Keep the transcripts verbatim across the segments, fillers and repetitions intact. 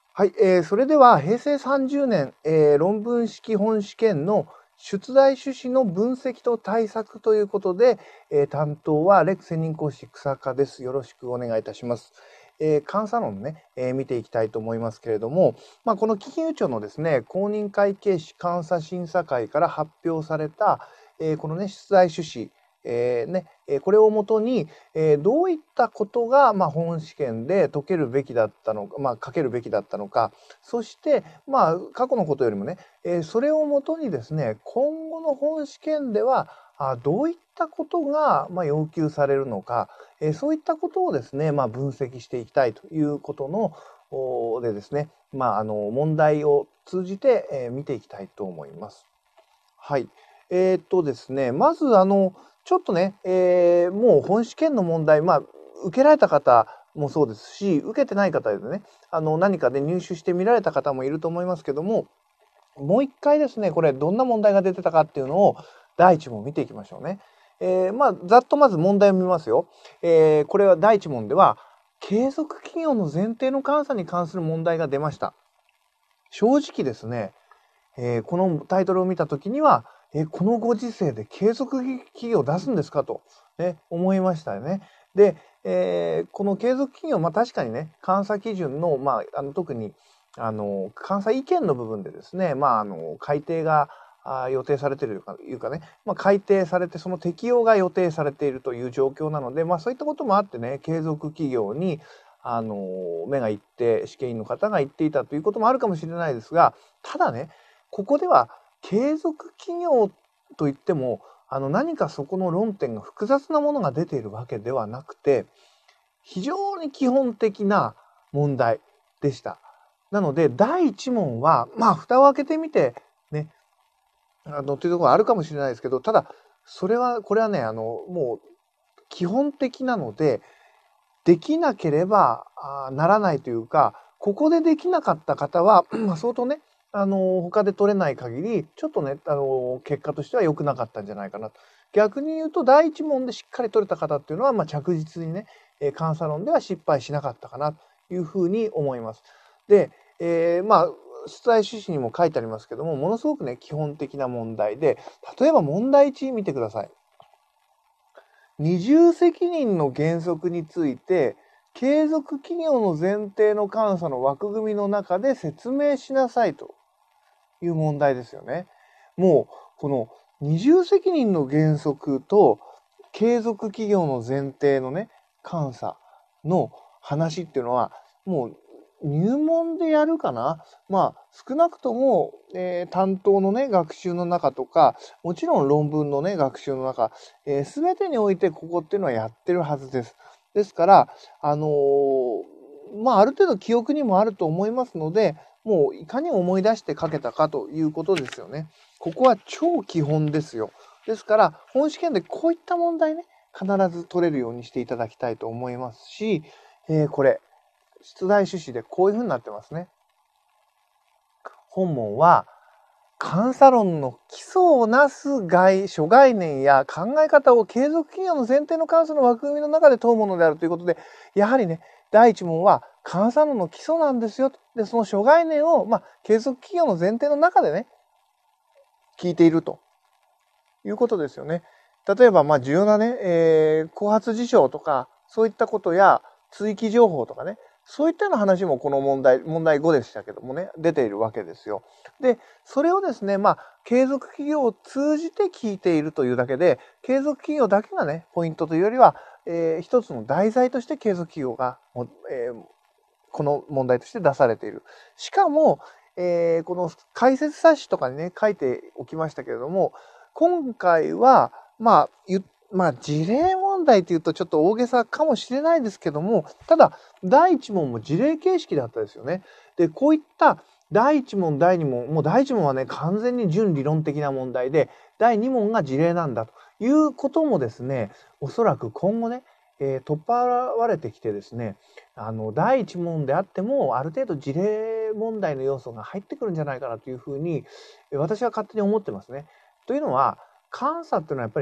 はい、えー、それでは平成さんじゅうねん、えー、論文式本試験の出題趣旨の分析と対策ということで、えー、担当はレク専任講師草加です。よろしくお願いいたします。えー、監査論ね、えー、見ていきたいと思いますけれども、まあ、この金融庁のですね、公認会計士監査審査会から発表された、えー、このね、出題趣旨、えーね、これをもとに、えー、どういったことが、まあ、本試験で解けるべきだったのか、まあ、書けるべきだったのか、そして、まあ、過去のことよりもね、えー、それをもとにですね、今後の本試験では、あどういったことが、まあ、要求されるのか、えー、そういったことをですね、まあ、分析していきたいということの、でですね、まあ、あの、問題を通じて、えー、見ていきたいと思います。はい。えー、っとですね、まず、あの、ちょっとね、えー、もう本試験の問題、まあ、受けられた方もそうですし、受けてない方でね、あの、何かで入手して見られた方もいると思いますけども、もう一回ですね、これ、どんな問題が出てたかっていうのを、第一問見ていきましょうね。えー、まあ、ざっとまず問題を見ますよ。えー、これは第一問では、継続企業の前提の監査に関する問題が出ました。正直ですね、えー、このタイトルを見たときには、えー、このご時世で継続企業を出すんですかと、ね、思いましたよね。で、えー、この継続企業、まあ確かにね、監査基準の、まあ、あの特に、あの、監査意見の部分でですね、まあ、あの、改定があ予定されているというかね、まあ、改定されて、その適用が予定されているという状況なので、まあそういったこともあってね、継続企業に、あの、目が行って、試験員の方が言っていたということもあるかもしれないですが、ただね、ここでは継続企業といっても、あの何かそこの論点が複雑なものが出ているわけではなくて、非常に基本的な問題でした。なので、第一問は、まあ、蓋を開けてみて、ね、あの、というところがあるかもしれないですけど、ただ、それは、これはね、あの、もう、基本的なので、できなければならないというか、ここでできなかった方は、相当ね、あの、他で取れない限り、ちょっとね、あの、結果としては良くなかったんじゃないかなと。逆に言うと、第一問でしっかり取れた方っていうのは、まあ、着実にね、監査論では失敗しなかったかなというふうに思います。で、えー、まあ、出題趣旨にも書いてありますけども、ものすごくね、基本的な問題で、例えば問題いち見てください。二重責任の原則について、継続企業の前提の監査の枠組みの中で説明しなさいという問題ですよね。もう、この二重責任の原則と継続企業の前提のね、監査の話っていうのは、もう入門でやるかな。まあ、少なくとも、えー、担当のね、学習の中とか、もちろん論文のね、学習の中、えー、全てにおいてここっていうのはやってるはずです。ですから、あのー、まあ、ある程度記憶にもあると思いますので、もういかに思い出して書けたかということですよね。ここは超基本ですよ。ですから、本試験でこういった問題ね、必ず取れるようにしていただきたいと思いますし、えー、これ、出題趣旨でこういうふうになってますね。本文は、監査論の基礎をなす概諸概念や考え方を継続企業の前提の監査の枠組みの中で問うものであるということで、やはりね、第一問は監査論の基礎なんですよ。で、その諸概念を、まあ、継続企業の前提の中でね、聞いているということですよね。例えば、まあ、重要なね、えー、後発事象とか、そういったことや追記情報とかね、そういったような話もこの問題、問題ごでしたけどもね、出ているわけですよ。で、それをですね、まあ、継続企業を通じて聞いているというだけで、継続企業だけがね、ポイントというよりは、えー、一つの題材として継続企業が、えー、この問題として出されている。しかも、えー、この解説冊子とかにね、書いておきましたけれども、今回は、まあ、ゆまあ、事例問題というとちょっと大げさかもしれないですけども、ただ、第一問も事例形式だったですよね。で、こういった第一問、第二問、もう第一問はね、完全に純理論的な問題で、第二問が事例なんだということもですね、おそらく今後ね、えー、取っ払われてきてですね、あの、第一問であっても、ある程度事例問題の要素が入ってくるんじゃないかなというふうに、私は勝手に思ってますね。というのは、監査っていうのはやっぱりね、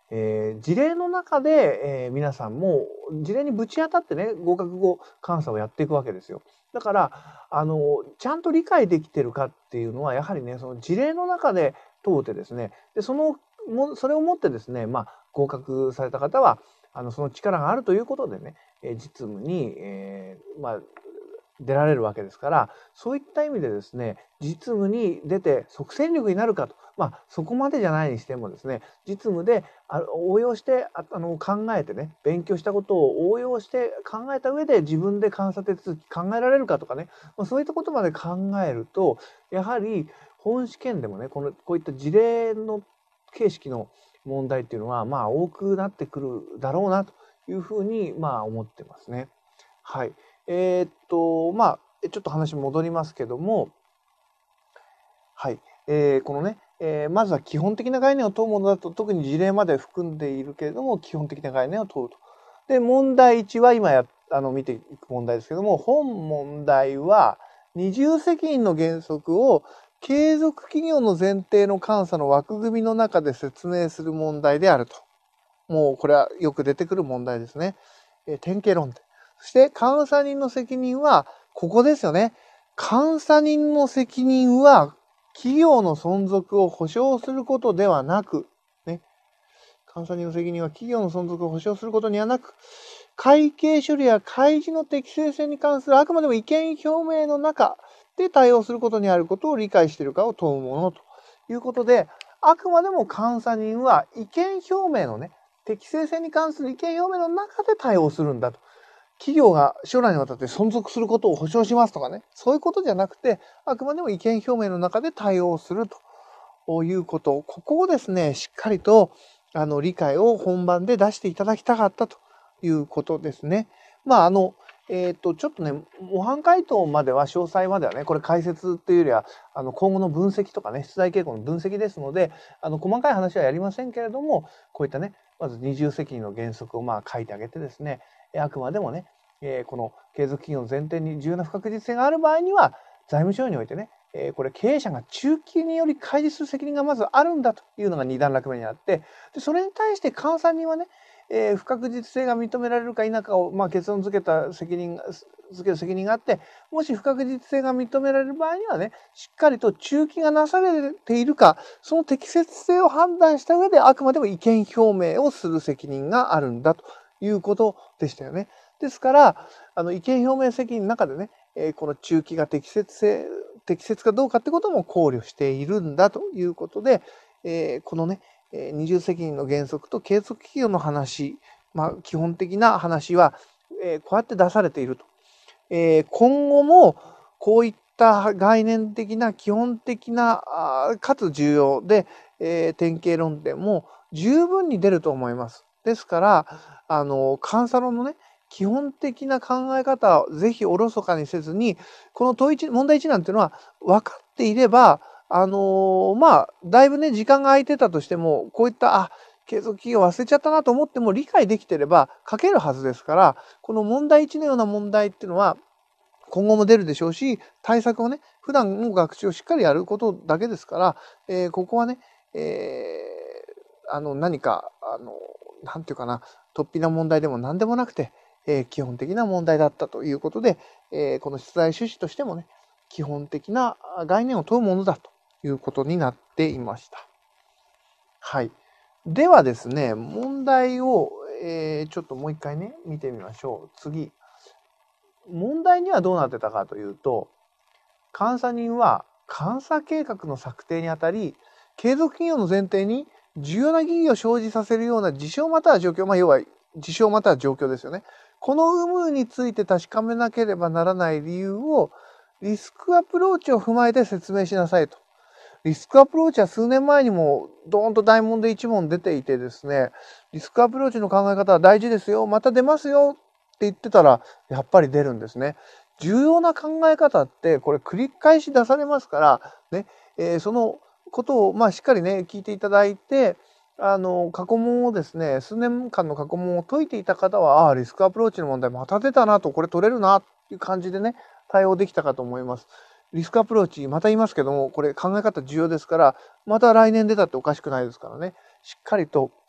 えー、事例の中で、えー、皆さんも事例にぶち当たってね、合格後監査をやっていくわけですよ。だから、あの、ちゃんと理解できてるかっていうのは、やはりね、その事例の中で問うてですね、で、その、もそれをもってですね、まあ、合格された方は、あの、その力があるということでね、えー、実務に、えー、まあ、出られるわけですから、そういった意味でですね、実務に出て即戦力になるかと、まあ、そこまでじゃないにしてもですね、実務であ応用してああの考えてね、勉強したことを応用して考えた上で自分で監査手続き考えられるかとかね、まあ、そういったことまで考えると、やはり本試験でもね、このこういった事例の形式の問題っていうのは、まあ、多くなってくるだろうなというふうに、まあ、思ってますね。はい。えーっと、まあ、ちょっと話戻りますけども、はい。えー、このね、えー、まずは基本的な概念を問うものだと、特に事例まで含んでいるけれども、基本的な概念を問うと。で、問題いちは今や、あの、見ていく問題ですけども、本問題は、二重責任の原則を継続企業の前提の監査の枠組みの中で説明する問題であると。もうこれはよく出てくる問題ですね。えー、典型論点。そして監査人の責任は、ここですよね。監査人の責任は、企業の存続を保障することではなく、ね。監査人の責任は企業の存続を保障することにはなく、会計処理や開示の適正性に関するあくまでも意見表明の中で対応することにあることを理解しているかを問うものということで、あくまでも監査人は意見表明のね、適正性に関する意見表明の中で対応するんだと。企業が将来にわたって存続することを保証しますとかね、そういうことじゃなくて、あくまでも意見表明の中で対応するということ、ここをですね、しっかりとあの理解を本番で出していただきたかったということですね。まあ、あの、えっと、ちょっとね、模範解答までは、詳細まではね、これ解説というよりは、あの、今後の分析とかね、出題傾向の分析ですので、あの、細かい話はやりませんけれども、こういったね、まず二重責任の原則をまあ書いてあげてですね、あくまでもね、えー、この継続企業の前提に重要な不確実性がある場合には、財務省においてね、えー、これ経営者が中期により開示する責任がまずあるんだというのがに段落目にあって、でそれに対して監査人はね、えー、不確実性が認められるか否かを、まあ、結論付けた責任が、付ける責任があって、もし不確実性が認められる場合にはね、しっかりと中期がなされているか、その適切性を判断した上で、あくまでも意見表明をする責任があるんだということでしたよね。ですから、あの意見表明責任の中でね、えー、この中期が適切性、適切かどうかってことも考慮しているんだということで、えー、このね、二重責任の原則と継続企業の話、まあ、基本的な話は、えー、こうやって出されていると。えー、今後もこういった概念的な基本的なかつ重要で、えー、典型論点も十分に出ると思います。ですから、あの、監査論のね、基本的な考え方をぜひおろそかにせずに、この問い問題一覧っていうのは分かっていれば、あのー、まあ、だいぶね、時間が空いてたとしても、こういった、あ、継続企業忘れちゃったなと思っても理解できてれば書けるはずですから、この問題いちのような問題っていうのは、今後も出るでしょうし、対策をね、普段の学習をしっかりやることだけですから、えー、ここはね、えー、あの、何か、あの、なんていうかな、突飛な問題でも何でもなくて、えー、基本的な問題だったということで、えー、この出題趣旨としてもね、基本的な概念を問うものだということになっていました。はい。ではですね、問題を、えー、ちょっともう一回ね、見てみましょう。次。問題にはどうなってたかというと、監査人は監査計画の策定にあたり、継続企業の前提に重要な疑義を生じさせるような事象または状況、まあ要は事象または状況ですよね。この有無について確かめなければならない理由をリスクアプローチを踏まえて説明しなさいと。リスクアプローチは数年前にもドーンと大問で一問出ていてですね、リスクアプローチの考え方は大事ですよ、また出ますよって言ってたらやっぱり出るんですね。重要な考え方ってこれ繰り返し出されますからね、えー、そのことをまあしっかりね聞いていただいて、あの過去問をですね、数年間の過去問を解いていた方は、ああリスクアプローチの問題また出たなと、これ取れるなっていう感じでね対応できたかと思います。リスクアプローチまた言いますけども、これ考え方重要ですから、また来年出たっておかしくないですからね、しっかりと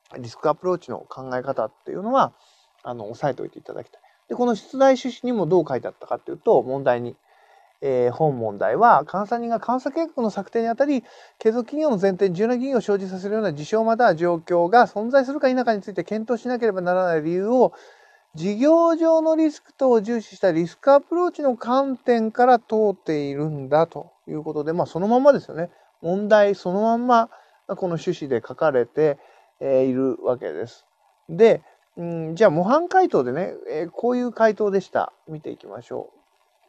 リスクアプローチの考え方っていうのは、あの、押さえておいていただきたい。で、この出題趣旨にもどう書いてあったかっていうと、問題に、えー、本問題は、監査人が監査計画の策定にあたり、継続企業の前提に重要な疑義を生じさせるような事象または状況が存在するか否かについて検討しなければならない理由を、事業上のリスク等を重視したリスクアプローチの観点から問うているんだということで、まあそのまんまですよね。問題そのまんま、この趣旨で書かれているわけです。で、うん、じゃあ模範解答でね、えー、こういう回答でした。見ていきましょう。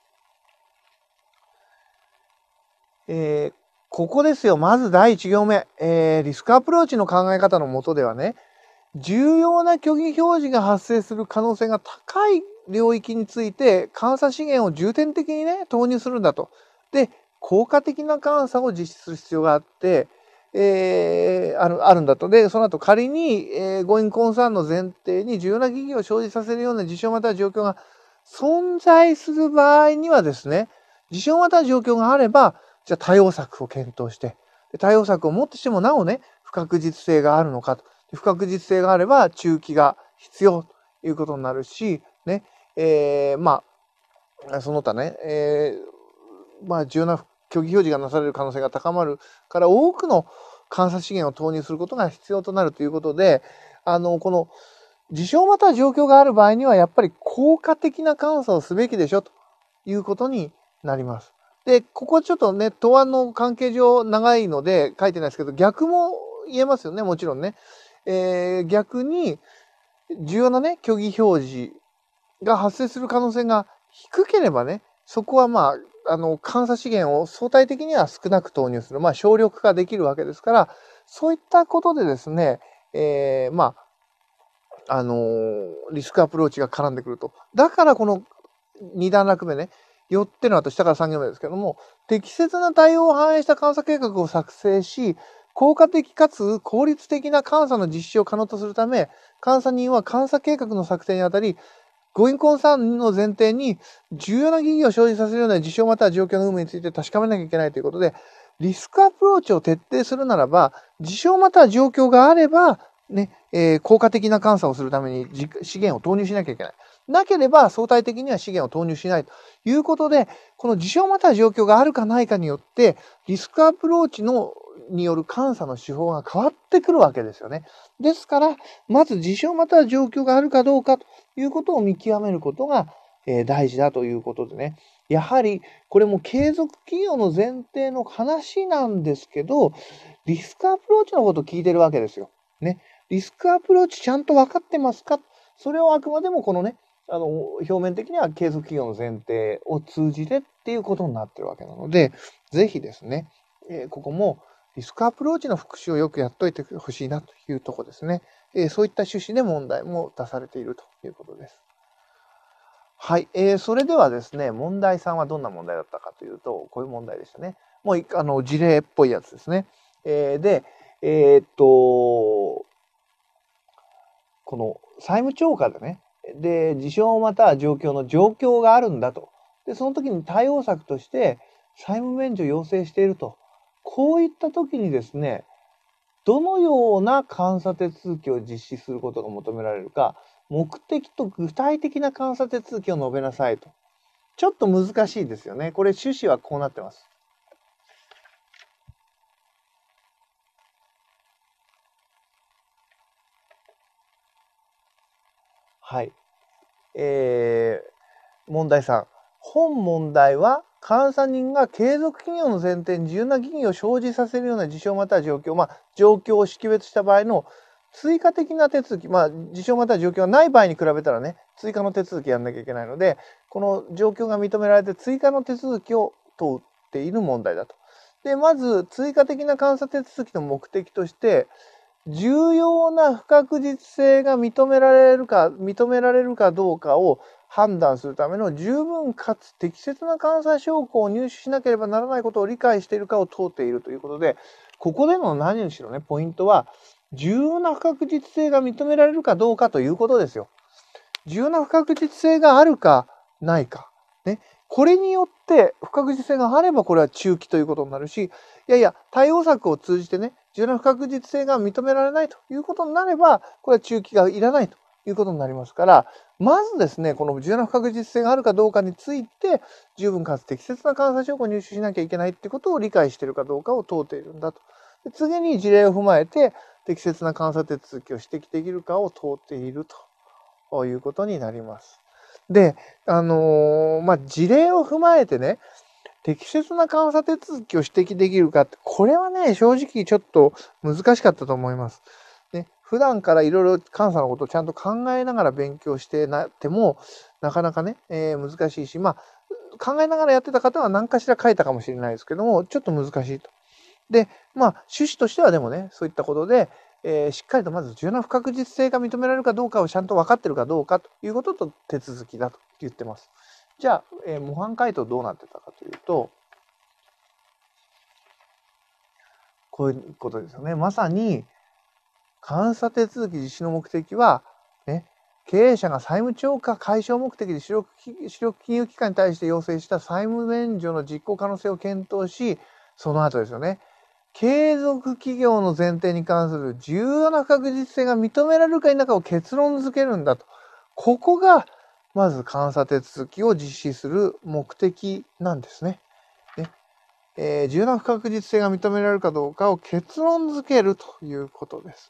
えー、ここですよ。まずだいいち行目。えー、リスクアプローチの考え方のもとではね、重要な虚偽表示が発生する可能性が高い領域について監査資源を重点的にね、投入するんだと。で、効果的な監査を実施する必要があって、えー、ある、あるんだと。で、その後仮に、えー、ゴインコンサーンの前提に重要な疑義を生じさせるような事象または状況が存在する場合にはですね、事象または状況があれば、じゃあ対応策を検討して、対応策をもってしてもなおね、不確実性があるのかと。不確実性があれば中期が必要ということになるし、ね、えー、まあ、その他ね、えー、まあ、重要な虚偽表示がなされる可能性が高まるから多くの監査資源を投入することが必要となるということで、あの、この事象または状況がある場合にはやっぱり効果的な監査をすべきでしょということになります。で、ここちょっとね、答案の関係上長いので書いてないですけど、逆も言えますよね、もちろんね。えー、逆に重要なね、虚偽表示が発生する可能性が低ければね、そこはまあ、あの、監査資源を相対的には少なく投入する。まあ、省力化できるわけですから、そういったことでですね、えー、まあ、あのー、リスクアプローチが絡んでくると。だからこのに段落目ね、よっての後下からさん行目ですけども、適切な対応を反映した監査計画を作成し、効果的かつ効率的な監査の実施を可能とするため、監査人は監査計画の策定にあたり、ゴインコンサーンの前提に重要な疑義を生じさせるような事象または状況の有無について確かめなきゃいけないということで、リスクアプローチを徹底するならば、事象または状況があれば、ね、えー、効果的な監査をするために資源を投入しなきゃいけない。なければ相対的には資源を投入しないということで、この事象または状況があるかないかによって、リスクアプローチのによる監査の手法が変わってくるわけですよね。ですから、まず事象または状況があるかどうかということを見極めることが、えー、大事だということでね。やはり、これも継続企業の前提の話なんですけど、リスクアプローチのことを聞いてるわけですよ。ね。リスクアプローチちゃんと分かってますか？それをあくまでもこのね、あの、表面的には継続企業の前提を通じてっていうことになってるわけなので、ぜひですね、えー、ここもリスクアプローチの復習をよくやっといてほしいなというところですね。えー、そういった趣旨で問題も出されているということです。はい。えー、それではですね、問題さんはどんな問題だったかというと、こういう問題でしたね。もう、あの、事例っぽいやつですね。えー、で、えー、っと、この債務超過でね、で、事象または状況の状況があるんだと。で、その時に対応策として債務免除を要請していると。こういった時にですね、どのような監査手続きを実施することが求められるか、目的と具体的な監査手続きを述べなさいと。ちょっと難しいですよね。これ趣旨はこうなってます。はい。えー、問題さん。本問題は、監査人が継続企業の前提に重要な疑義を生じさせるような事象または状況、まあ、状況を識別した場合の追加的な手続き、まあ、事象または状況がない場合に比べたらね、追加の手続きやんなきゃいけないので、この状況が認められて追加の手続きを問っている問題だと。で、まず、追加的な監査手続きの目的として、重要な不確実性が認められるか、認められるかどうかを判断するための十分かつ適切な監査証拠を入手しなければならないことを理解しているかを問うているということで、ここでの何にしろね、ポイントは、重要な不確実性が認められるかどうかということですよ。重要な不確実性があるかないか。ね。これによって不確実性があればこれは中期ということになるし、いやいや、対応策を通じてね、 重要な不確実性が認められないということになれば、これは中期がいらないということになりますから、まずですね、この重要な不確実性があるかどうかについて、十分かつ適切な監査証拠を入手しなきゃいけないってことを理解しているかどうかを問うているんだと。で次に事例を踏まえて、適切な監査手続きを指摘できるかを問うているということになります。で、あのー、まあ、事例を踏まえてね、適切な監査手続きを指摘できるかって、これはね、正直ちょっと難しかったと思います。ね、普段からいろいろ監査のことをちゃんと考えながら勉強してなっても、なかなかね、えー、難しいし、まあ、考えながらやってた方は何かしら書いたかもしれないですけども、ちょっと難しいと。で、まあ、趣旨としてはでもね、そういったことで、えー、しっかりとまず重要な不確実性が認められるかどうかをちゃんと分かってるかどうかということと手続きだと言ってます。じゃあ、えー、模範解答どうなってたかというと、こういうことですよね。まさに、監査手続き実施の目的は、ね、経営者が債務超過解消目的で主力主力金融機関に対して要請した債務免除の実行可能性を検討し、その後ですよね。継続企業の前提に関する重要な不確実性が認められるか否かを結論付けるんだと。ここが、まず監査手続きを実施する目的なんですね。ねえー、重要な不確実性が認められるかどうかを結論付けるということです。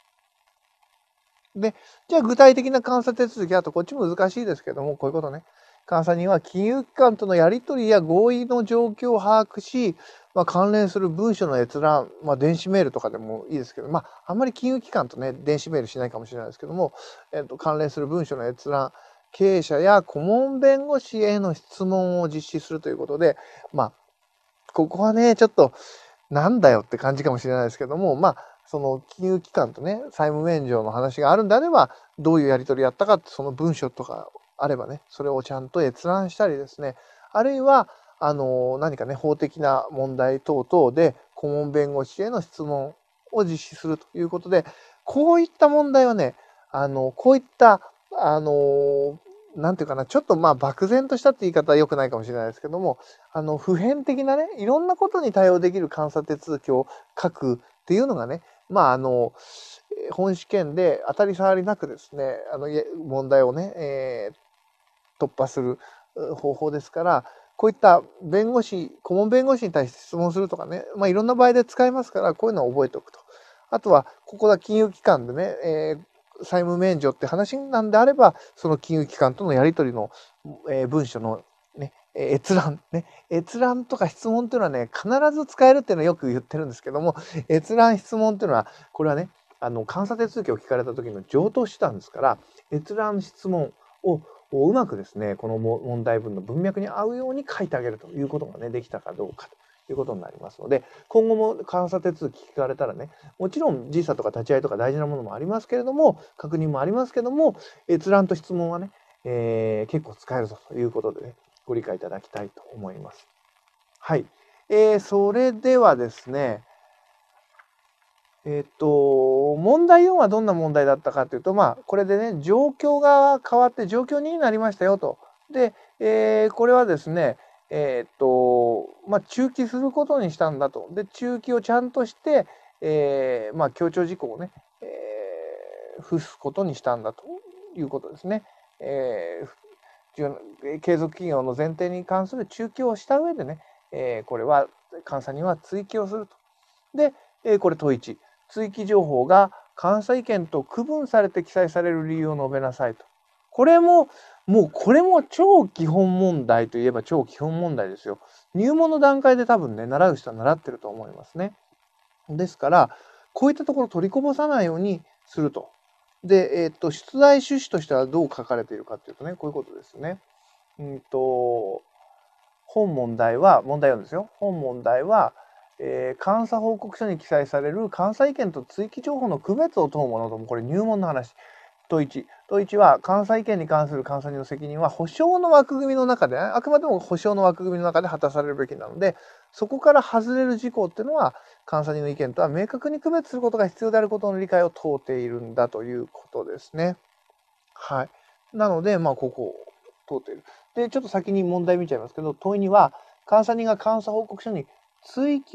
で、じゃあ具体的な監査手続き、あとこっちも難しいですけども、こういうことね。監査人は金融機関とのやり取りや合意の状況を把握し、まあ、関連する文書の閲覧、まあ、電子メールとかでもいいですけど、まあ、あんまり金融機関とね、電子メールしないかもしれないですけども、えっと、関連する文書の閲覧、経営者や顧問弁護士への質問を実施するということで、まあ、ここはね、ちょっと、なんだよって感じかもしれないですけども、まあ、その金融機関とね、債務免除の話があるんであれば、どういうやり取りやったかって、その文書とかあればね、それをちゃんと閲覧したりですね、あるいは、あの、何かね、法的な問題等々で、顧問弁護士への質問を実施するということで、こういった問題はね、あの、こういった、あの、なんていうかな、ちょっとまあ漠然としたって言い方は良くないかもしれないですけども、あの、普遍的なね、いろんなことに対応できる監査手続きを書くっていうのがね、まあ、あの、本試験で当たり障りなくですね、あの、問題をね、えー、突破する方法ですから、こういった弁護士、顧問弁護士に対して質問するとかね、まあ、いろんな場合で使えますから、こういうのを覚えておくと。あとは、ここが金融機関でね、えー債務免除って話なんであれば、その金融機関とのやり取りの、えー、文書のね、閲覧、ね、閲覧とか質問っていうのはね、必ず使えるっていうのはよく言ってるんですけども、閲覧質問っていうのは、これはね、あの、監査手続きを聞かれた時の上等手段ですから、閲覧質問をうまくですね、この問題文の文脈に合うように書いてあげるということがね、できたかどうかということになりますので、今後も監査手続き聞かれたらね、もちろん時差とか立ち会いとか大事なものもありますけれども、確認もありますけども、閲覧と質問はね、えー、結構使えるぞということでね、ご理解いただきたいと思います。はい。えー、それではですね、えっと、問題よんはどんな問題だったかというと、まあ、これでね、状況が変わって状況になりましたよと。で、えー、これはですね、えっと、まあ、中期することにしたんだと。で、中期をちゃんとして、えー、まあ、強調事項をね、えー、付すことにしたんだということですね。えー、継続企業の前提に関する中期をした上でね、えー、これは監査人は追記をすると。で、えー、これ問いいち。追記情報が監査意見と区分されて記載される理由を述べなさいと。これも、もうこれも超基本問題といえば超基本問題ですよ。入門の段階で多分ね、習う人は習ってると思いますね。ですから、こういったところを取りこぼさないようにすると。で、えっと、出題趣旨としてはどう書かれているかというとね、こういうことですね。うんと、本問題は、問題よんですよ。本問題は、えー、監査報告書に記載される監査意見と追記情報の区別を問うものとも、これ入門の話。問いち。問いちは、監査意見に関する監査人の責任は、保証の枠組みの中で、あくまでも保証の枠組みの中で果たされるべきなので、そこから外れる事項っていうのは、監査人の意見とは明確に区別することが必要であることの理解を問うているんだということですね。はい。なので、まあ、ここを問うている。で、ちょっと先に問題見ちゃいますけど、問いには、監査人が監査報告書に追記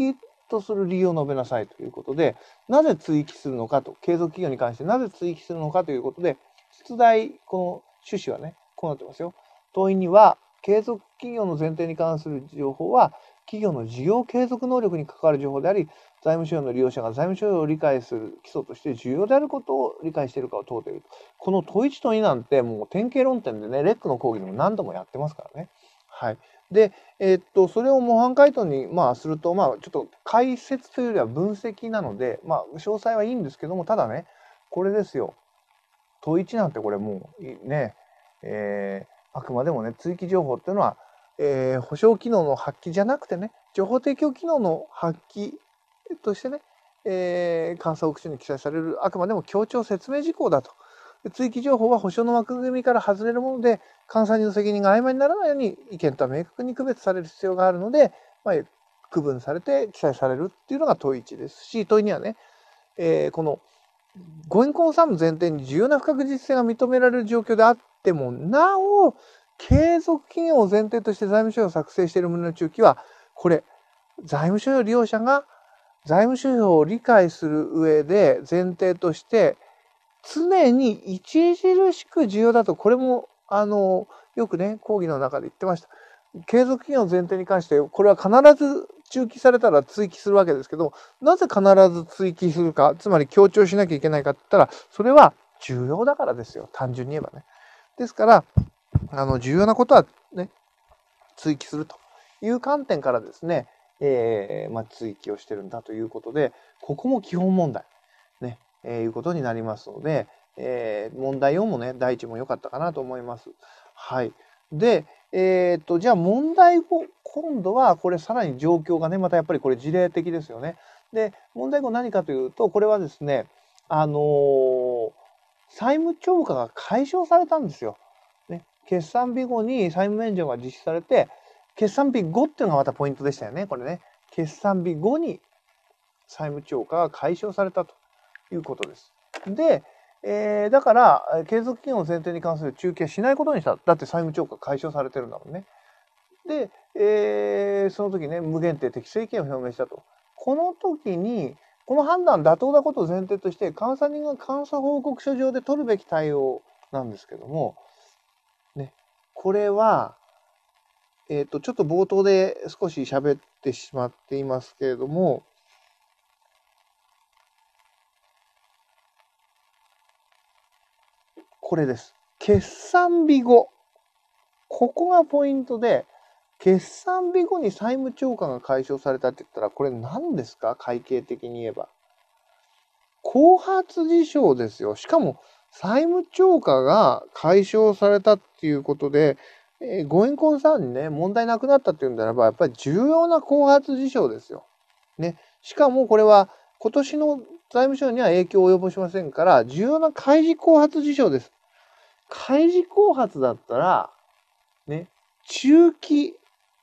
とする理由を述べなさいということで、なぜ追記するのかと、継続企業に関してなぜ追記するのかということで、出題、この趣旨はね、こうなってますよ。問いには、継続企業の前提に関する情報は、企業の事業継続能力に関わる情報であり、財務諸要の利用者が財務諸要を理解する基礎として重要であることを理解しているかを問うている。この問いいちとになんてもう典型論点でね、レックの講義でも何度もやってますからね。はい。で、えーっと、それを模範解答に、まあ、すると、まあ、ちょっと解説というよりは分析なので、まあ、詳細はいいんですけども、ただね、これですよ。問いいちなんてこれもうね、えー、あくまでもね、追記情報っていうのは、えー、保証機能の発揮じゃなくてね、情報提供機能の発揮としてね、えー、監査報告書に記載されるあくまでも強調説明事項だと。追記情報は保証の枠組みから外れるもので、監査人の責任が曖昧にならないように意見とは明確に区別される必要があるので、まあ、区分されて記載されるっていうのが問いいちですし、問いにはね、えー、このご銀行さんの前提に重要な不確実性が認められる状況であっても、なお、継続企業を前提として財務諸要を作成している旨の中記は、これ、財務諸要利用者が財務諸要を理解する上で前提として、常に著しく重要だと、これも、あの、よくね、講義の中で言ってました。継続企業の前提に関して、これは必ず中記されたら追記するわけですけど、なぜ必ず追記するか、つまり強調しなきゃいけないかって言ったら、それは重要だからですよ。単純に言えばね。ですから、あの、重要なことはね、追記するという観点からですね、えー、まあ、追記をしてるんだということで、ここも基本問題、ね、えー、いうことになりますので、えー、問題よんもね、第一も良かったかなと思います。はい。で、えっと、じゃあ問題ご、今度はこれさらに状況がね、またやっぱりこれ事例的ですよね。で、問題ご何かというと、これはですね、あのー、債務超過が解消されたんですよ。ね、決算日後に債務免除が実施されて、決算日後っていうのがまたポイントでしたよね、これね。決算日後に債務超過が解消されたということです。で、えー、だから、継続期限の前提に関する中継しないことにした。だって債務超過解消されてるんだもんね。で、えー、その時ね、無限定適正意見を表明したと。この時に、この判断妥当なことを前提として、監査人が監査報告書上で取るべき対応なんですけども、ね、これは、えっと、ちょっと冒頭で少し喋ってしまっていますけれども、これです。決算日後。ここがポイントで、決算日後に債務超過が解消されたって言ったら、これ何ですか？会計的に言えば。後発事象ですよ。しかも、債務超過が解消されたっていうことで、えー、ご銀行さんにね、問題なくなったっていうんであれば、やっぱり重要な後発事象ですよ。ね。しかもこれは、今年の財務省には影響を及ぼしませんから、重要な開示後発事象です。開示後発だったら、ね、中期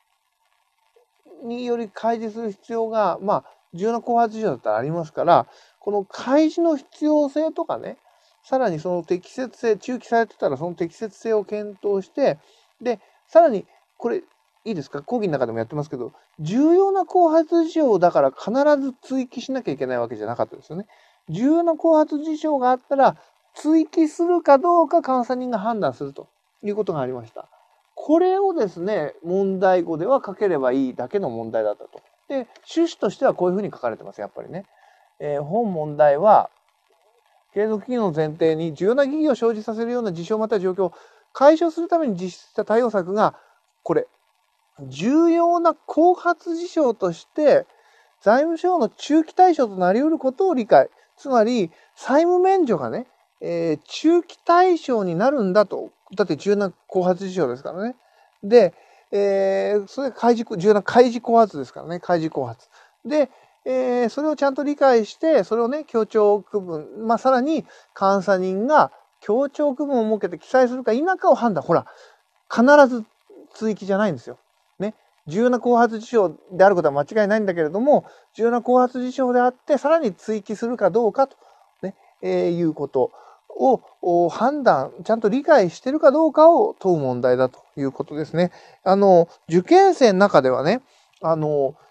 により開示する必要が、まあ、重要な後発事象だったらありますから、この開示の必要性とかね、さらにその適切性、中期されてたらその適切性を検討して、で、さらに、これ、いいですか？講義の中でもやってますけど、重要な後発事象だから必ず追記しなきゃいけないわけじゃなかったですよね。重要な後発事象があったら、追記するかどうか監査人が判断するということがありました。これをですね、問題ごでは書ければいいだけの問題だったと。で、趣旨としてはこういうふうに書かれてます、やっぱりね。えー、本問題は、継続企業の前提に重要な疑義を生じさせるような事象または状況を解消するために実施した対応策が、これ、重要な後発事象として、財務省の中期対象となり得ることを理解。つまり、債務免除がね、えー、中期対象になるんだと。だって重要な後発事象ですからね。で、えー、それが開示、重要な開示後発ですからね。開示後発。で、えー、それをちゃんと理解して、それをね、協調区分、まあ、さらに、監査人が協調区分を設けて記載するか否かを判断。ほら、必ず追記じゃないんですよ。ね。重要な後発事象であることは間違いないんだけれども、重要な後発事象であって、さらに追記するかどうかと、ね、えー、いうことを判断、ちゃんと理解しているかどうかを問う問題だということですね。あの、受験生の中ではね、あの、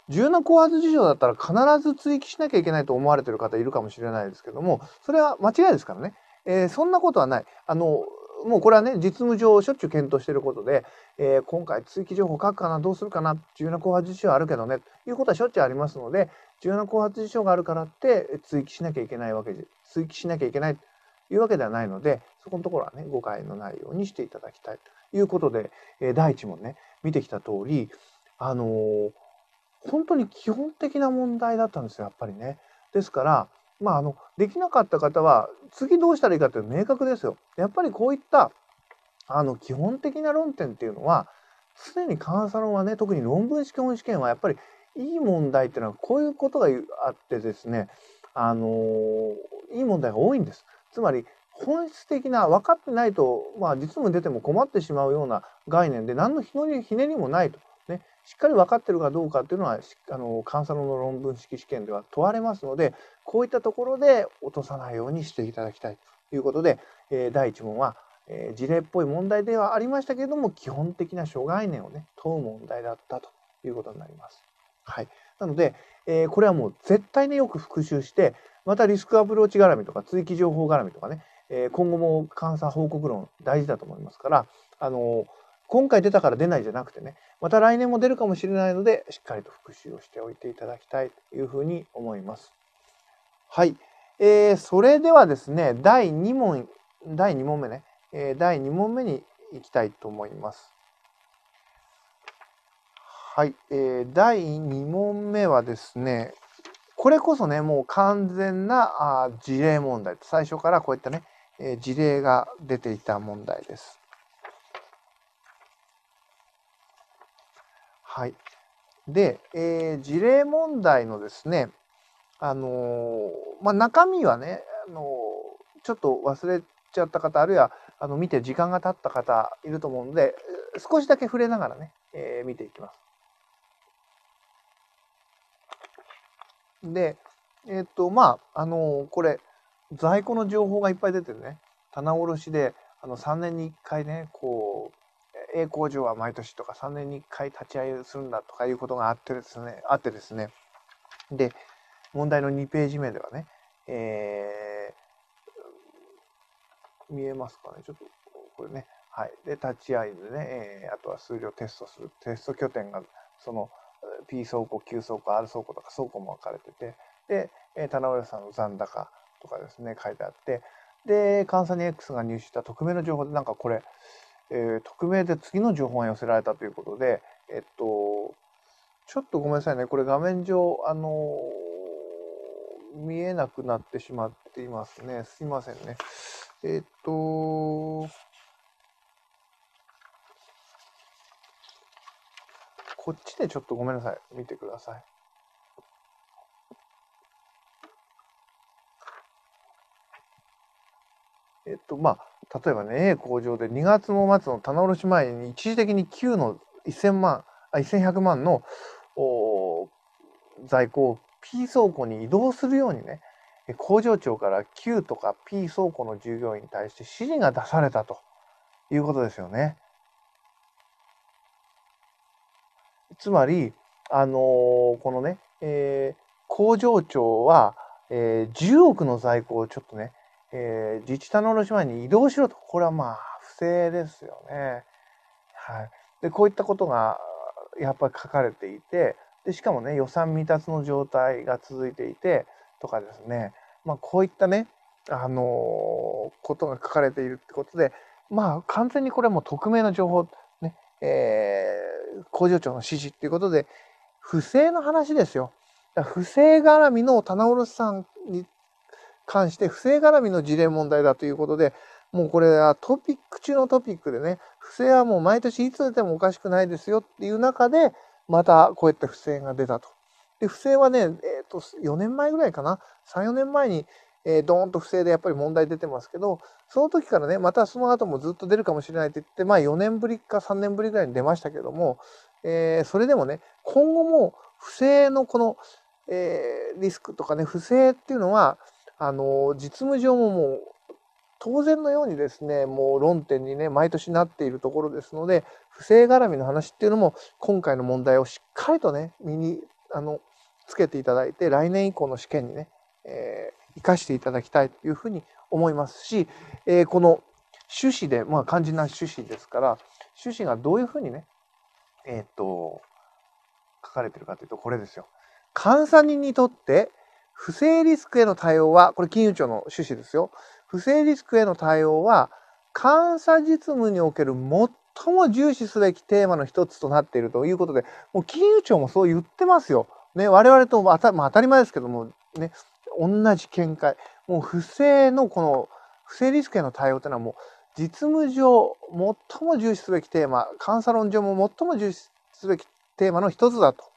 重要な後発事象だったら必ず追記しなきゃいけないと思われている方いるかもしれないですけども、それは間違いですからね。えー、そんなことはない。あの、もうこれはね、実務上しょっちゅう検討していることで、えー、今回追記情報書くかな、どうするかな、重要な後発事象あるけどね、ということはしょっちゅうありますので、重要な後発事象があるからって追記しなきゃいけないわけで、追記しなきゃいけないというわけではないので、そこのところはね、誤解のないようにしていただきたいということで、えー、だいいち問ね、見てきた通り、あのー、本当に基本的な問題だったんですよ、やっぱりね。ですから、まあ、あの、できなかった方は、次どうしたらいいかというのは明確ですよ。やっぱりこういった、あの、基本的な論点っていうのは、常に監査論はね、特に論文試験本試験はやっぱりいい問題っていうのはこういうことがあってですね、あのいい問題が多いんです。つまり本質的な分かってないと、まあ実務出ても困ってしまうような概念で何のひねりもないと。ね、しっかり分かってるかどうかっていうのは、あの監査論の論文式試験では問われますので、こういったところで落とさないようにしていただきたいということで、えー、だいいち問はえー、事例っぽい問題ではありましたけれども、基本的な諸概念をね、問う問題だったということになります。はい。なので、えー、これはもう絶対によく復習して、またリスクアプローチ絡みとか、追記情報絡みとかね、えー、今後も監査報告論大事だと思いますから、あのー、今回出たから出ないじゃなくてね、また来年も出るかもしれないので、しっかりと復習をしておいていただきたいというふうに思います。はい。えー、それではですね、だいに問、だいに問目ね。だいに問目に行きたいと思います。はい、えー、だいに問目はですね、これこそね、もう完全なあ事例問題。最初からこういったね、えー、事例が出ていた問題です。はい。で、えー、事例問題のですね、あのー、まあ、中身はね、あのー、ちょっと忘れちゃった方、あるいはあの見て時間が経った方いると思うので、少しだけ触れながらね、えー、見ていきます。で、えっ、ー、と、まあ、あのー、これ、在庫の情報がいっぱい出てるね、棚卸しで、あの、さんねんにいっかいね、こう、A 工場は毎年とかさんねんにいっかい立ち会いするんだとかいうことがあってですね、あってですね、で、問題のにページ目ではね、えー、見えますかね、ちょっと、これね、はい。で、立ち会いでね、えー、あとは数量テストする。テスト拠点が、その、P 倉庫、Q 倉庫、R 倉庫とか倉庫も分かれてて、で、えー、棚卸さんの残高とかですね、書いてあって、で、監査に X が入手した匿名の情報で、なんかこれ、えー、匿名で次の情報が寄せられたということで、えっと、ちょっとごめんなさいね。これ画面上、あのー、見えなくなってしまっていますね。すいませんね。えっと、こっちでちょっとごめんなさい。見てください。えっと、まあ、例えばね、A 工場でにがつも末の棚卸し前に一時的にきゅうのせんまん、あ、せんひゃくまんの在庫を P 倉庫に移動するようにね、工場長から Q とか P 倉庫の従業員に対して指示が出されたということですよね。つまり、あのー、このね、えー、工場長は、えー、じゅうおくの在庫をちょっとね、えー、自治棚卸前に移動しろと。これはまあ、不正ですよね。はい。で、こういったことが、やっぱり書かれていて、で、しかもね、予算未達の状態が続いていて、とかですね、まあ、こういったね、あのー、ことが書かれているってことで、まあ、完全にこれはもう匿名の情報、ね、えー、工場長の指示っていうことで、不正の話ですよ。不正絡みの棚卸さんに関して不正絡みの事例問題だということで、もうこれはトピック中のトピックでね、不正はもう毎年いつ出てもおかしくないですよっていう中で、またこうやって不正が出たと。で、不正はね、えっ、ー、と、よねんまえぐらいかな、さん、よねんまえに、えー、ドーンと不正でやっぱり問題出てますけど、その時からね、またその後もずっと出るかもしれないって言って、まあよねんぶりかさんねんぶりぐらいに出ましたけども、えー、それでもね、今後も不正のこの、えー、リスクとかね、不正っていうのは、あの、実務上ももう当然のようにですね、もう論点にね、毎年なっているところですので、不正絡みの話っていうのも今回の問題をしっかりとね、身にあの、つけていただいて、来年以降の試験にね、えー、生かしていただきたいというふうに思いますし、えー、この趣旨で、まあ肝心な趣旨ですから、趣旨がどういうふうにね、えっと、書かれてるかというと、これですよ。監査人にとって、不正リスクへの対応は、これ金融庁の趣旨ですよ。不正リスクへの対応は、監査実務における最も重視すべきテーマの一つとなっているということで、もう金融庁もそう言ってますよ。ね、我々と当た、まあ、当たり前ですけども、ね、同じ見解。もう不正のこの、不正リスクへの対応というのはもう、実務上最も重視すべきテーマ、監査論上も最も重視すべきテーマの一つだと。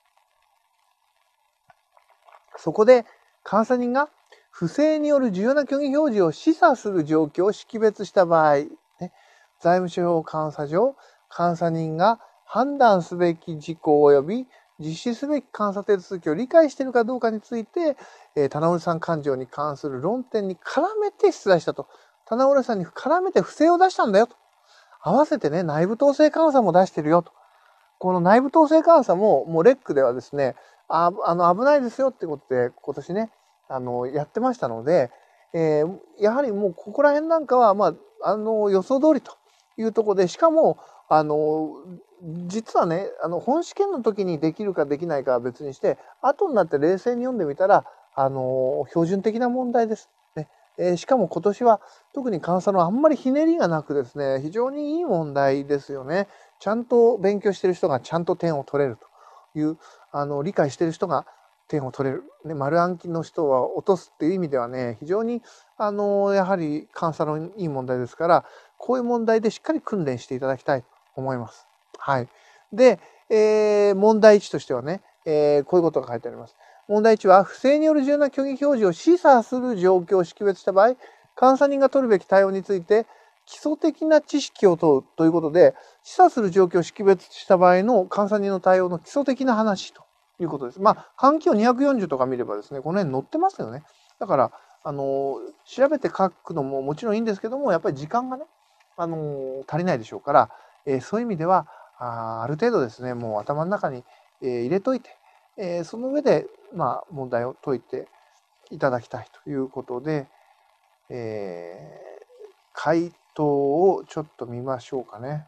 そこで監査人が不正による重要な虚偽表示を示唆する状況を識別した場合、ね、財務諸表監査上、監査人が判断すべき事項及び実施すべき監査手続きを理解しているかどうかについて、えー、棚卸さん勘定に関する論点に絡めて出題したと。棚卸さんに絡めて不正を出したんだよと。合わせてね、内部統制監査も出してるよと。この内部統制監査も、もうレックではですね、ああの危ないですよってことで今年ね、あのやってましたので、えー、やはりもうここら辺なんかは、まあ、あの予想通りというところで、しかもあの実はね、あの本試験の時にできるかできないかは別にして、後になって冷静に読んでみたら、あの標準的な問題です。ねえー、しかも今年は特に監査のあんまりひねりがなくですね、非常にいい問題ですよね。ちゃんと勉強している人がちゃんと点を取れるという、あの理解している人が点を取れる、ね、丸暗記の人は落とすっていう意味ではね、非常にあのやはり監査のいい問題ですから、こういう問題でしっかり訓練していただきたいと思います。はい。で、えー、問題いちとしてはね、えー、こういうことが書いてあります。問題いちは、不正による重要な虚偽表示を示唆する状況を識別した場合、監査人が取るべき対応について、基礎的な知識を問うということで、示唆する状況を識別した場合の監査人の対応の基礎的な話ということです。まあ、半期をにひゃくよんじゅうとか見ればですね、この辺載ってますよね。だから、あの、調べて書くのももちろんいいんですけども、やっぱり時間がね、あの、足りないでしょうから、えー、そういう意味では、あ, ある程度ですね、もう頭の中に、えー、入れといて、えー、その上で、まあ、問題を解いていただきたいということで、えー、回答をちょっと見ましょうかね。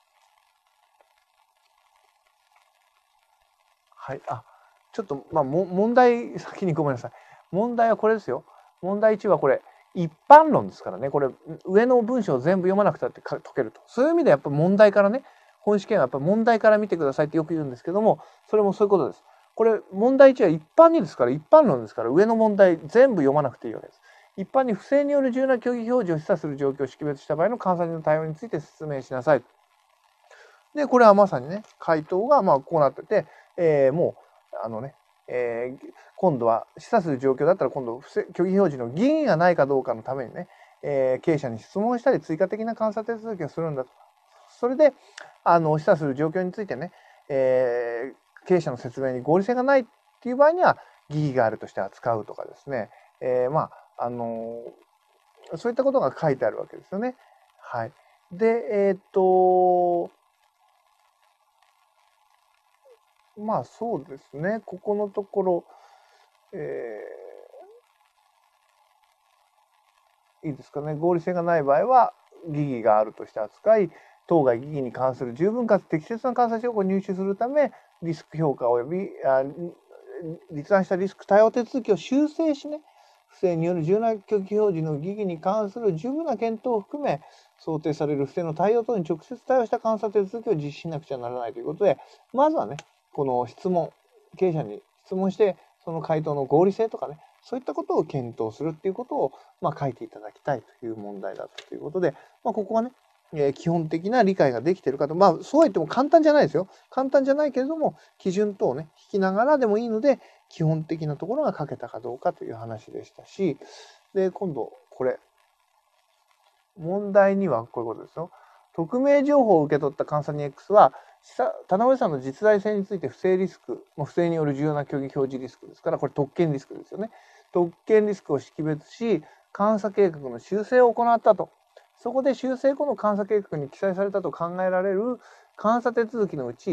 はい。あ、ちょっと、まあ、も問題、先にごめんなさい。問題はこれですよ。問題いちはこれ、一般論ですからね。これ、上の文章を全部読まなくたって解けると。そういう意味でやっぱ問題からね、本試験はやっぱ問題から見てくださいってよく言うんですけども、それもそういうことです。これ、問題いちは一般にですから、一般論ですから、上の問題全部読まなくていいわけです。一般に不正による重要な虚偽表示を示唆する状況を識別した場合の監査人の対応について説明しなさい。で、これはまさにね、回答がまあこうなってて、えー、もう、あのね、えー、今度は示唆する状況だったら今度、虚偽表示の疑義がないかどうかのためにね、えー、経営者に質問したり追加的な監査手続きをするんだと。それで、あの、示唆する状況についてね、えー、経営者の説明に合理性がないっていう場合には、疑義があるとして扱うとかですね、えー、まあ、あのー、そういったことが書いてあるわけですよね。はい。で、えっと、まあそうですね。ここのところ、えー、いいですかね。合理性がない場合は、疑義があるとして扱い、当該疑義に関する十分かつ適切な監査証拠を入手するため、リスク評価及びあ立案したリスク対応手続きを修正しね、不正による重要な虚偽表示の疑義に関する十分な検討を含め、想定される不正の対応等に直接対応した監査手続きを実施しなくちゃならないということで、まずはね、この質問、経営者に質問して、その回答の合理性とかね、そういったことを検討するっていうことを、まあ、書いていただきたいという問題だったということで、まあ、ここはね、えー、基本的な理解ができているかと、まあ、そうは言っても簡単じゃないですよ。簡単じゃないけれども、基準等をね、引きながらでもいいので、基本的なところが書けたかどうかという話でしたし、で、今度、これ、問題にはこういうことですよ。匿名情報を受け取った監査人 X は、棚上さんの実在性について不正リスク、不正による重要な虚偽表示リスクですから、これ特権リスクですよね。特権リスクを識別し、監査計画の修正を行ったと。そこで修正後の監査計画に記載されたと考えられる監査手続きのうち、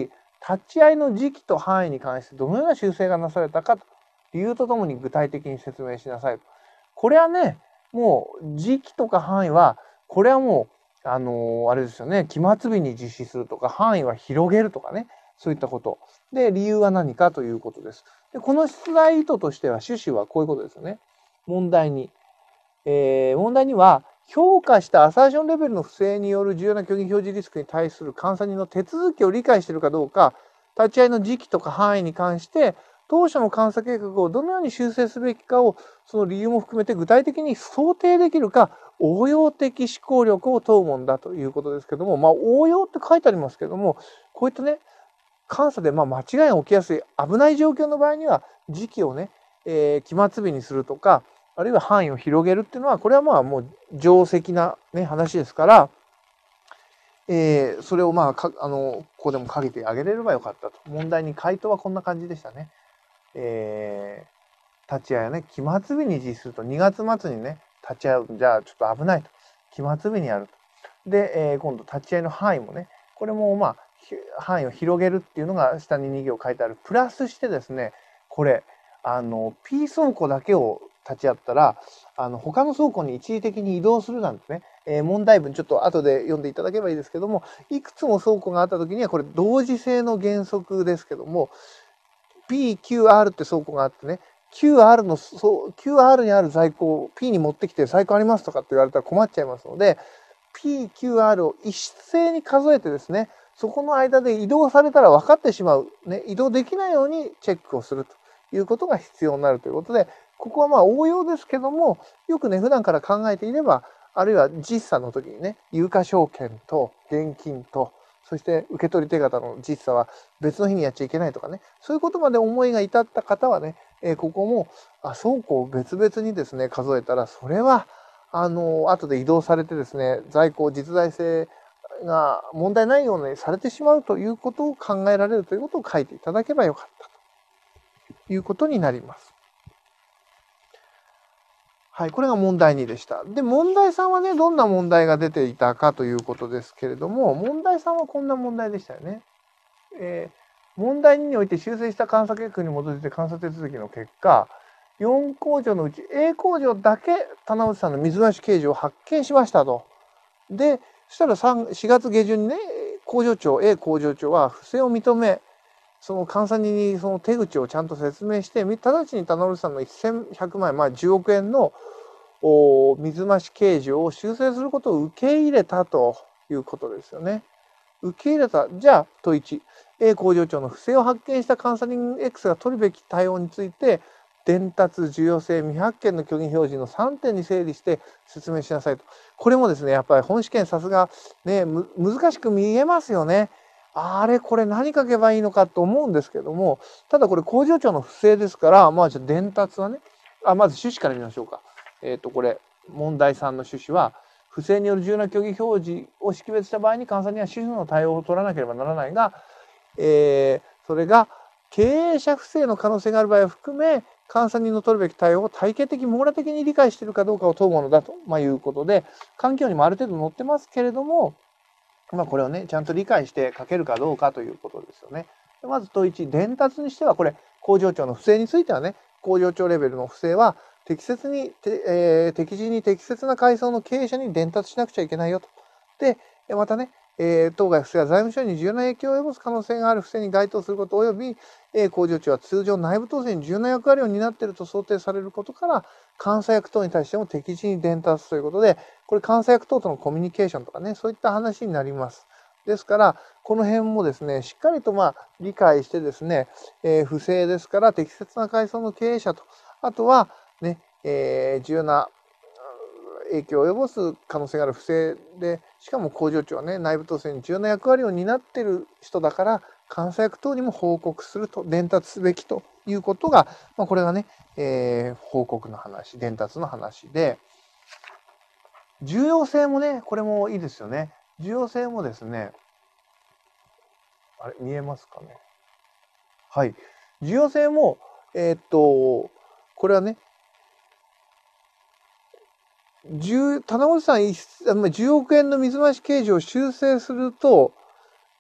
立ち会いの時期と範囲に関してどのような修正がなされたかと、理由とともに具体的に説明しなさい。これはね、もう時期とか範囲は、これはもう、あのー、あれですよね、期末日に実施するとか、範囲は広げるとかね、そういったこと。で、理由は何かということです。で、この出題意図としては、趣旨はこういうことですよね。問題に。えー、問題には、評価したアサーションレベルの不正による重要な虚偽表示リスクに対する監査人の手続きを理解しているかどうか、立ち会いの時期とか範囲に関して、当初の監査計画をどのように修正すべきかを、その理由も含めて具体的に想定できるか、応用的思考力を問うものだということですけども、まあ、応用って書いてありますけども、こういったね、監査でまあ間違いが起きやすい危ない状況の場合には、時期をね、えー、期末日にするとか、あるいは範囲を広げるっていうのは、これはまあもう定石な、ね、話ですから、えー、それをまあかあのここでもかけてあげれればよかったと。問題に回答はこんな感じでしたね。えー、立ち会いはね、期末日に実施するとにがつ末にね、立ち会う、じゃあちょっと危ないと。期末日にやると。で、えー、今度立ち会いの範囲もね、これもまあ、範囲を広げるっていうのが下にに行書いてある。プラスしてですね、これ、あの、P 倉庫だけを立ち会ったら、あの、他の倉庫に一時的に移動するなんてね、えー、問題文ちょっと後で読んでいただければいいですけども、いくつも倉庫があった時には、これ同時性の原則ですけども、ピーキューアール って倉庫があってね、キューアール の、キューアール にある在庫を P に持ってきて在庫ありますとかって言われたら困っちゃいますので、ピーキューアール を一斉に数えてですね、そこの間で移動されたら分かってしまう、ね、移動できないようにチェックをするということが必要になるということで、ここはまあ応用ですけども、よくね、普段から考えていれば、あるいは実査の時にね、有価証券と現金と、そして受取手形の実査は別の日にやっちゃいけないとかね、そういうことまで思いが至った方はね、えー、ここも、あ、倉庫を別々にですね、数えたら、それは、あの、後で移動されてですね、在庫、実在性が問題ないようにされてしまうということを考えられるということを書いていただけばよかったということになります。はい、これが問題にでした。で、問題さんはね、どんな問題が出ていたかということですけれども、問題さんはこんな問題でしたよね。えー、問題ににおいて修正した監査結果に基づいて監査手続きの結果、よん工場のうち A 工場だけ棚内さんの水増し計上を発見しましたと。で、そしたらしがつ下旬にね、工場長、A 工場長は不正を認め、その監査人にその手口をちゃんと説明して、直ちに棚内さんのせんひゃくまん、まあじゅうおくえんの水増し計上を修正することを受け入れたということですよね。受け入れた。じゃあ、問いち。A 工場長の不正を発見した監査人 X が取るべき対応について、伝達、重要性、未発見の虚偽表示のさんてんに整理して説明しなさいと。これもですね、やっぱり本試験さすがね、難しく見えますよね。あれ、これ何書けばいいのかと思うんですけども、ただこれ工場長の不正ですから、まあじゃあ伝達はね、あ、まず趣旨から見ましょうか。えっと、これ、問題さんの趣旨は、不正による重要な虚偽表示を識別した場合に監査人は主婦の対応を取らなければならないが、えー、それが経営者不正の可能性がある場合を含め、監査人の取るべき対応を体系的、網羅的に理解しているかどうかを問うものだと、まあ、いうことで、環境にもある程度載ってますけれども、まあ、これをね、ちゃんと理解して書けるかどうかということですよね。まず問いち、伝達にしては、これ、工場長の不正についてはね、工場長レベルの不正は、適切に、えー、適時に適切な階層の経営者に伝達しなくちゃいけないよと。で、またね、えー、当該不正は財務省に重要な影響を及ぼす可能性がある不正に該当すること及び、えー、工場長は通常内部統制に重要な役割を担っていると想定されることから、監査役等に対しても適時に伝達ということで、これ監査役等とのコミュニケーションとかね、そういった話になります。ですから、この辺もですね、しっかりとまあ理解してですね、えー、不正ですから適切な階層の経営者と、あとはね、えー、重要な影響を及ぼす可能性がある不正で、しかも工場長はね、内部統制に重要な役割を担っている人だから、監査役等にも報告すると、伝達すべきということが、まあ、これがね、えー、報告の話、伝達の話で、重要性もね、これもいいですよね。重要性もですね、あれ、見えますかね。はい。重要性も、えー、っと、これはね、棚越さんじゅうおくえんの水増し計上を修正すると、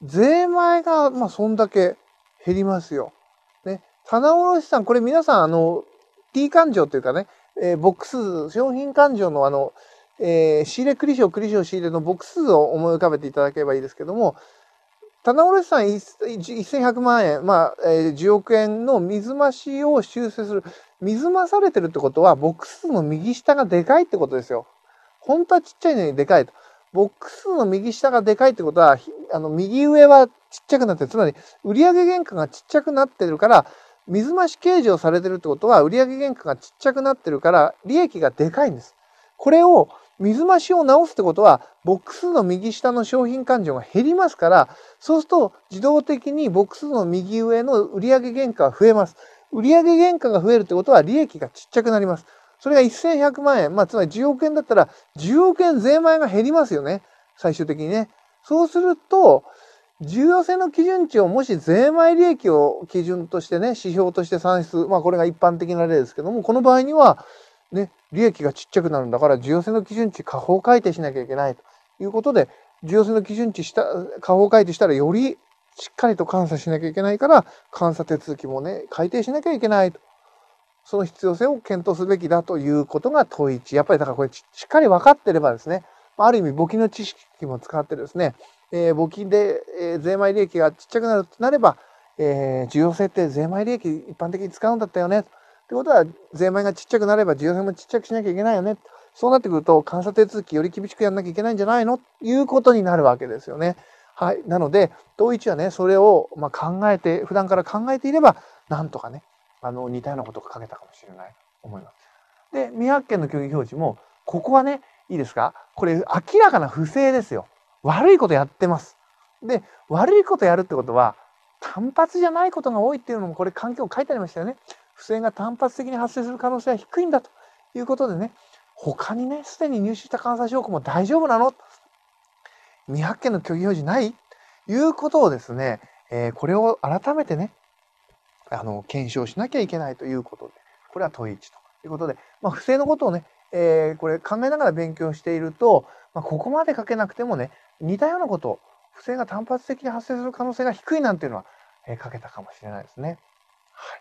税前が、まあ、そんだけ減りますよ。ね。棚卸さん、これ皆さん、あの、T 勘定というかね、えーボックス、商品勘定のあの、えー仕入れ繰り賞、繰り賞仕入れのボックス図を思い浮かべていただければいいですけども、棚卸さんせんひゃくまんえん、まあ、えーじゅうおくえんの水増しを修正する。水増されてるってことは、ボックスの右下がでかいってことですよ。本当はちっちゃいのにでかいと。ボックスの右下がでかいってことは、あの、右上はちっちゃくなってる。つまり、売上原価がちっちゃくなってるから、水増し計上されてるってことは、売上原価がちっちゃくなってるから、利益がでかいんです。これを、水増しを直すってことは、ボックスの右下の商品勘定が減りますから、そうすると自動的にボックスの右上の売上原価が増えます。売上原価が増えるってことは利益がちっちゃくなります。それがせんひゃくまんえん、まあつまりじゅうおくえんだったらじゅうおくえん税前が減りますよね。最終的にね。そうすると、重要性の基準値をもし税前利益を基準としてね、指標として算出、まあこれが一般的な例ですけども、この場合には、ね、利益がちっちゃくなるんだから、重要性の基準値下方改定しなきゃいけないということで、重要性の基準値した、下方改定したらよりしっかりと監査しなきゃいけないから、監査手続きもね、改定しなきゃいけないと。その必要性を検討すべきだということが問いいち。やっぱりだからこれしっかり分かってればですね、ある意味簿記の知識も使ってですね、えー、簿記で、えー、税前利益がちっちゃくなるとなれば、えー、重要性って税前利益一般的に使うんだったよね。ってことは、税前がちっちゃくなれば重要性もちっちゃくしなきゃいけないよね。そうなってくると、監査手続きより厳しくやんなきゃいけないんじゃないのということになるわけですよね。はい。なので、問いいちはね、それをまあ考えて、普段から考えていれば、なんとかね、あの、似たようなことが書けたかもしれないと思います。で、未発見の虚偽表示も、ここはね、いいですか？これ明らかな不正ですよ。悪いことやってます。で、悪いことやるってことは、単発じゃないことが多いっていうのも、これ環境書いてありましたよね。不正が単発的に発生する可能性は低いんだということでね、他にね、すでに入手した監査証拠も大丈夫なの？未発見の虚偽表示ない？いうことをですね、えー、これを改めてね、あの、検証しなきゃいけないということで、これは問いいちということで、まあ、不正のことをね、えー、これ考えながら勉強していると、まあ、ここまで書けなくてもね、似たようなことを、不正が単発的に発生する可能性が低いなんていうのは、えー、書けたかもしれないですね。はい。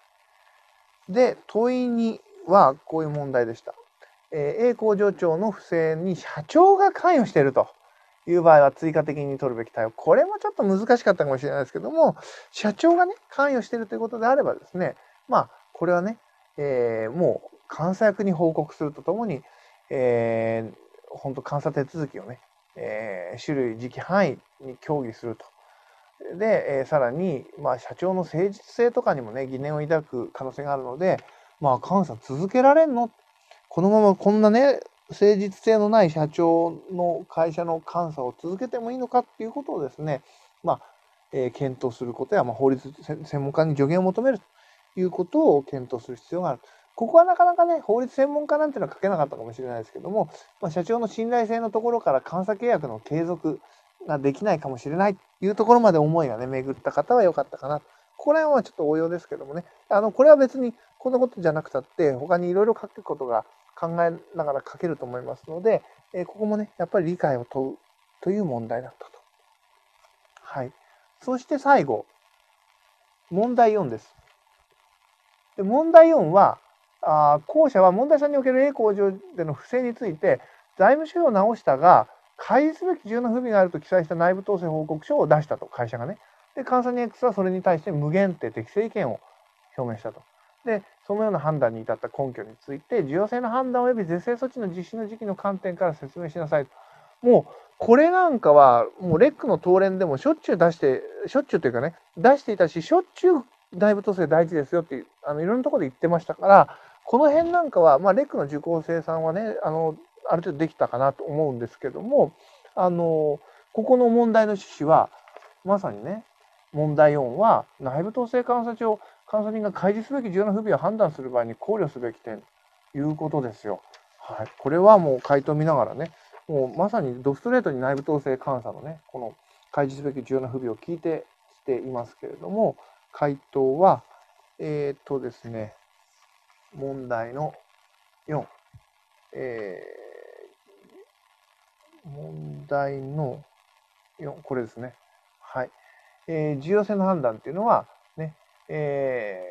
で、問いにはこういう問題でした。えー、A 工場長の不正に社長が関与しているという場合は追加的に取るべき対応。これもちょっと難しかったかもしれないですけども、社長がね、関与しているということであればですね、まあ、これはね、えー、もう監査役に報告するとともに、えー、本当監査手続きをね、えー、種類、時期、範囲に協議すると。で、えー、さらに、まあ、社長の誠実性とかにもね、疑念を抱く可能性があるので、まあ、監査続けられんの？このままこんなね、誠実性のない社長の会社の監査を続けてもいいのかっていうことをですね、まあ、えー、検討することや、まあ、法律専門家に助言を求めるということを検討する必要がある。ここはなかなかね、法律専門家なんていうのは書けなかったかもしれないですけども、まあ、社長の信頼性のところから監査契約の継続ができないかもしれないというところまで思いがね、巡った方は良かったかな。ここら辺はちょっと応用ですけどもね、あの、これは別にこんなことじゃなくたって、他にいろいろ書くことが考えながら書けると思いますので、えー、ここもね、やっぱり理解を問うという問題だったと。はい。そして最後、問題よんです。で問題よんは、あ後者は問題さんにおける A 工場での不正について、財務諸表を直したが、開示すべき重要な不備があると記載した内部統制報告書を出したと、会社がね。で、監査人 X はそれに対して無限定適正意見を表明したと。で、そのような判断に至った根拠について、重要性の判断及び是正措置の実施の時期の観点から説明しなさいと。もう、これなんかは、もうレックの東連でもしょっちゅう出して、しょっちゅうというかね、出していたし、しょっちゅう内部統制大事ですよっていう、あの、いろんなところで言ってましたから、この辺なんかは、まあ、レックの受講生さんはね、あの、ある程度できたかなと思うんですけども、あの、ここの問題の趣旨は、まさにね、問題よんは、内部統制監査庁、監査人が開示すべき重要な不備を判断する場合に考慮すべき点ということですよ。はい。これはもう回答見ながらね、もうまさにドストレートに内部統制監査のね、この開示すべき重要な不備を聞いてきていますけれども、回答は、えー、っとですね、問題のよん、えー、問題のよん、これですね。はい。 えー、重要性の判断っていうのは、ね、え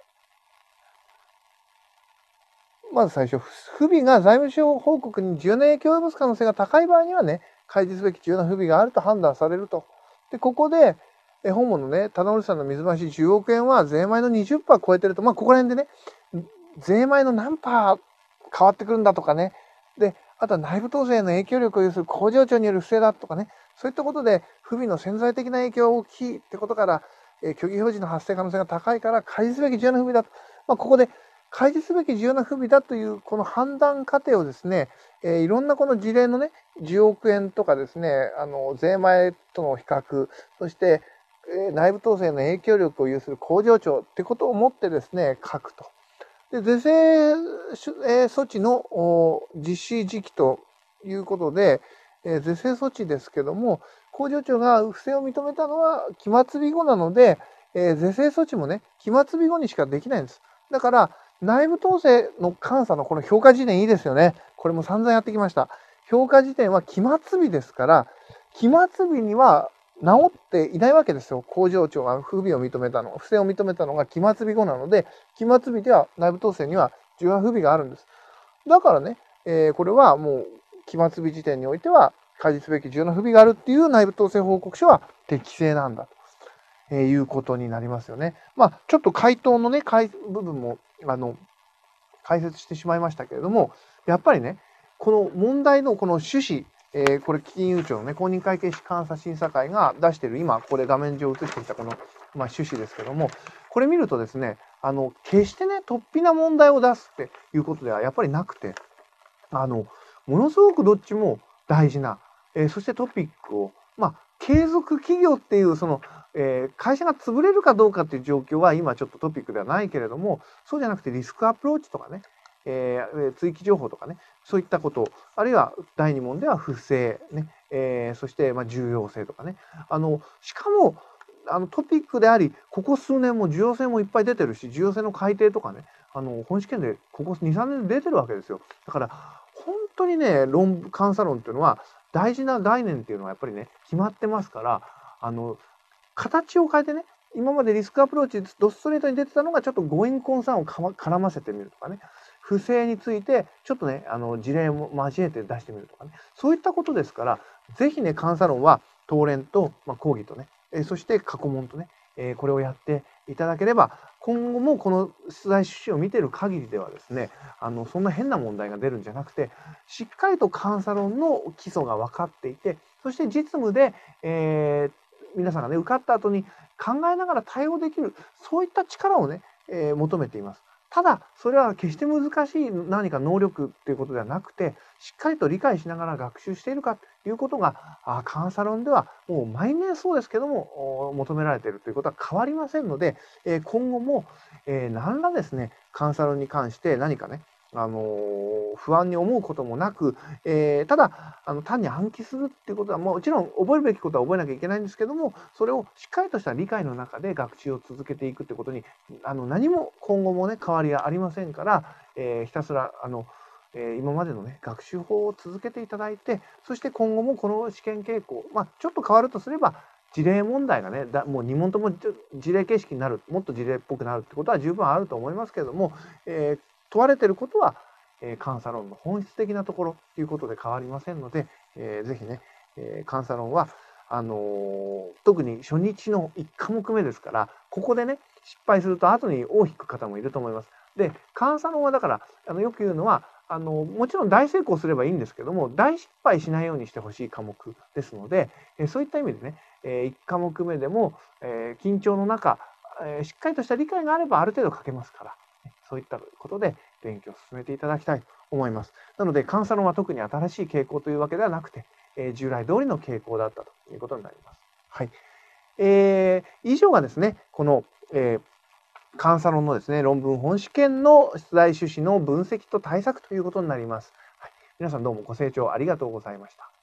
ー、まず最初、不備が財務省報告に重要な影響を及ぼす可能性が高い場合にはね、開示すべき重要な不備があると判断されると。で、ここで、え本物のね、棚卸さんの水増しじゅうおくえんは税前の にじゅっパーセント 超えてると、まあ、ここら辺でね、税前の何パー変わってくるんだとかね。で、あとは内部統制の影響力を有する工場長による不正だとかね。そういったことで、不備の潜在的な影響が大きいってことから、えー、虚偽表示の発生可能性が高いから、開示すべき重要な不備だと。まあ、ここで、開示すべき重要な不備だという、この判断過程をですね、えー、いろんなこの事例のね、じゅうおくえんとかですね、あの、税前との比較、そして、えー、内部統制の影響力を有する工場長ってことをもってですね、書くと。で、是正、えー、措置の実施時期ということで、えー、是正措置ですけども、工場長が不正を認めたのは期末日後なので、えー、是正措置もね、期末日後にしかできないんです。だから、内部統制の監査のこの評価時点いいですよね。これも散々やってきました。評価時点は期末日ですから、期末日には治っていないわけですよ。工場長が不備を認めたの、不正を認めたのが期末日後なので、期末日では内部統制には重要な不備があるんです。だからね、えー、これはもう期末日時点においては開示すべき重要な不備があるっていう内部統制報告書は適正なんだということになりますよね。まあ、ちょっと回答のね、部分も、あの、解説してしまいましたけれども、やっぱりね、この問題のこの趣旨、えー、これ金融庁のね、公認会計士監査審査会が出している、今、これ画面上映していたこの、まあ、趣旨ですけども、これ見るとですね、あの、決してね、突飛な問題を出すっていうことではやっぱりなくて、あの、ものすごくどっちも大事な、えー、そしてトピックを、まあ、継続企業っていう、その、えー、会社が潰れるかどうかっていう状況は今ちょっとトピックではないけれども、そうじゃなくてリスクアプローチとかね、えー、追記情報とかね、そういったこと、あるいはだいに問では不正、ね、えー、そしてまあ重要性とかね、あの、しかも、あのトピックであり、ここ数年も重要性もいっぱい出てるし、重要性の改定とかね、あの本試験でここに、さんねんで出てるわけですよ。だから、本当にね、論監査論っていうのは、大事な概念っていうのはやっぱりね、決まってますから、あの、形を変えてね、今までリスクアプローチ、ドストレートに出てたのが、ちょっとゴインコンサーンを絡ませてみるとかね、不正について、ちょっとね、あの、事例も交えて出してみるとかね、そういったことですから、ぜひね、監査論は、答練と、まあ、講義とね、えそして過去問とね、えこれをやっていただければ、今後もこの出題趣旨を見ている限りではですね、あの、そんな変な問題が出るんじゃなくて、しっかりと監査論の基礎が分かっていて、そして実務で、えー、皆さんがね、受かった後に考えながら対応できる、そういった力をね、えー、求めています。ただ、それは決して難しい何か能力っていうことではなくて、しっかりと理解しながら学習しているかということが、あ監査論ではもう毎年そうですけども、求められているということは変わりませんので、えー、今後も、えー、何らですね、監査論に関して何かね、あのー、不安に思うこともなく、えー、ただあの単に暗記するっていうことはもちろん覚えるべきことは覚えなきゃいけないんですけども、それをしっかりとした理解の中で学習を続けていくってことにあの何も今後もね変わりがありませんから、えー、ひたすらあの、えー、今までのね学習法を続けていただいて、そして今後もこの試験傾向、まあ、ちょっと変わるとすれば事例問題がねだもうに問とも事例形式になる、もっと事例っぽくなるってことは十分あると思いますけれども、えー問われていることは、えー、監査論の本質的なところということで変わりませんので、えー、ぜひね、えー、監査論はあのー、特に初日のいち科目目ですから、ここでね失敗すると後に尾を引く方もいると思います。で、監査論はだからあのよく言うのはあのもちろん大成功すればいいんですけども、大失敗しないようにしてほしい科目ですので、えー、そういった意味でね、えー、いち科目目でも、えー、緊張の中、えー、しっかりとした理解があればある程度書けますから。そういったことで勉強を進めていただきたいと思います。なので、監査論は特に新しい傾向というわけではなくて、えー、従来通りの傾向だったということになります。はい。えー、以上がですね、この、えー、監査論のですね、論文本試験の出題趣旨の分析と対策ということになります。はい。皆さんどうもご清聴ありがとうございました。